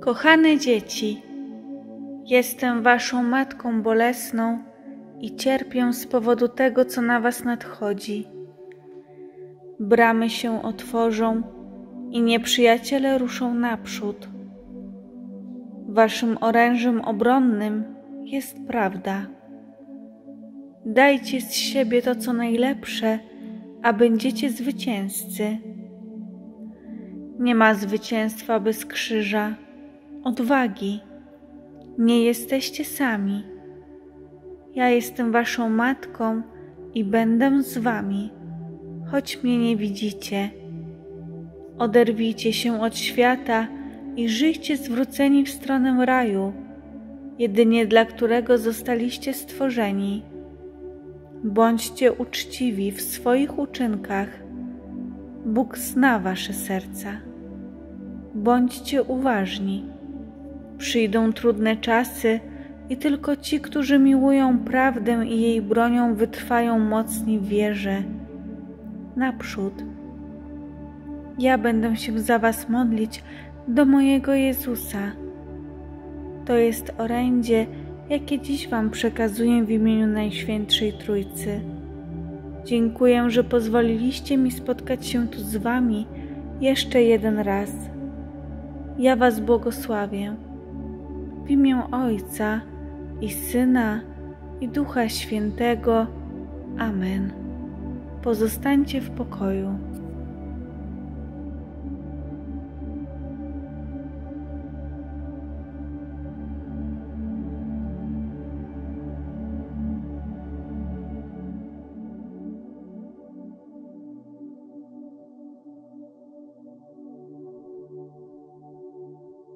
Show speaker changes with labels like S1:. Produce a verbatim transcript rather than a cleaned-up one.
S1: Kochane dzieci, jestem waszą matką bolesną i cierpię z powodu tego, co na was nadchodzi. Bramy się otworzą i nieprzyjaciele ruszą naprzód. Waszym orężem obronnym jest prawda. Dajcie z siebie to, co najlepsze, a będziecie zwycięzcy. Nie ma zwycięstwa bez krzyża, odwagi. Nie jesteście sami. Ja jestem waszą matką i będę z wami, choć mnie nie widzicie. Oderwijcie się od świata i żyjcie zwróceni w stronę raju, jedynie dla którego zostaliście stworzeni. Bądźcie uczciwi w swoich uczynkach. Bóg zna wasze serca. Bądźcie uważni. Przyjdą trudne czasy i tylko ci, którzy miłują prawdę i jej bronią, wytrwają mocni w wierze. Naprzód. Ja będę się za was modlić do mojego Jezusa. To jest orędzie, jakie dziś wam przekazuję w imieniu Najświętszej Trójcy. Dziękuję, że pozwoliliście mi spotkać się tu z wami jeszcze jeden raz. Ja was błogosławię. W imię Ojca i Syna i Ducha Świętego. Amen. Pozostańcie w pokoju.